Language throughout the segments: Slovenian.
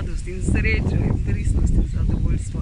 radost in srečo in pristnost in zadovoljstvo.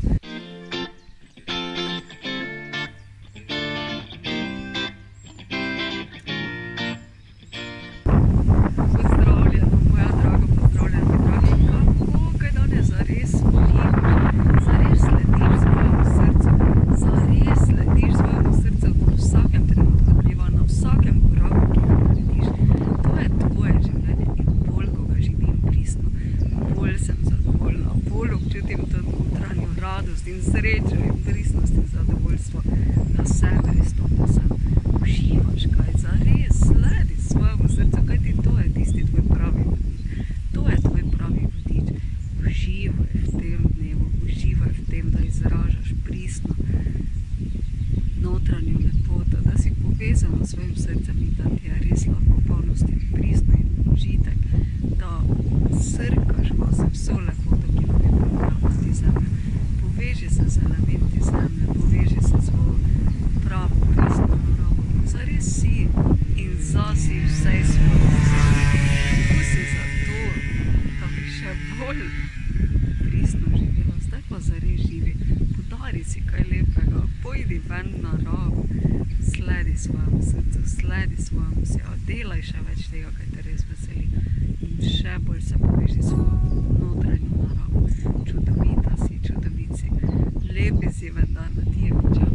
Pozdravljeno, moja draga, pozdravljeno, dragi, kako kaj danes zares uživaš, zares slediš svojemu srcu, zares slediš svojemu srcu v vsakem trenutku dneva, na vsakem koraku, ki ga narediš. To je tvoje življenje in bolj, ko ga živim pristno, bolj sem zadovoljna, bolj občutim to notranjo radost in srečo in pristnost in zadovoljstvo, da sem resno, da sem uživaš, kaj zares sledi svojemu srcu, kajti to je tisti tvoj pravi vodič, to je tvoj pravi vodič. Uživaj v tem dnevu, uživaj v tem, da izražaš pristno notranjo lepoto, da si povezan s svojim srcem in da ti je res lahko polnost in pristno in užitek, da srkaš vase vso lepoto, ki nam je pripravljena te zemlje. Poveži se z elementi zemlje, poveži se z svojo pravo pristno naravo. Zares si in zasi vsej svoje. Poskusi za to, da bi še bolj pristno živela. Zdaj pa zares živi. Podari si kaj lepega, pojdi ven v naravo, sledi svojemu srcu, sledi svojemu srcu, delaj še več tega, kaj te res veseli in še bolj se poveži svojo notranjo naravo. Čudovita si, čudovit si, lepi si vendar na ti je.